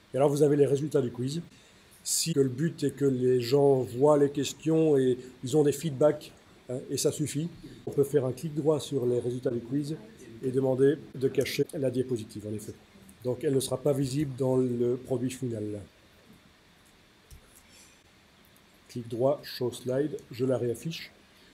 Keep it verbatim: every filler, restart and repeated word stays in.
Et alors vous avez les résultats du quiz. Si le but est que les gens voient les questions et ils ont des feedbacks, hein, et ça suffit, on peut faire un clic droit sur les résultats du quiz et demander de cacher la diapositive, en effet. Donc elle ne sera pas visible dans le produit final. Clic droit, show slide, je la réaffiche.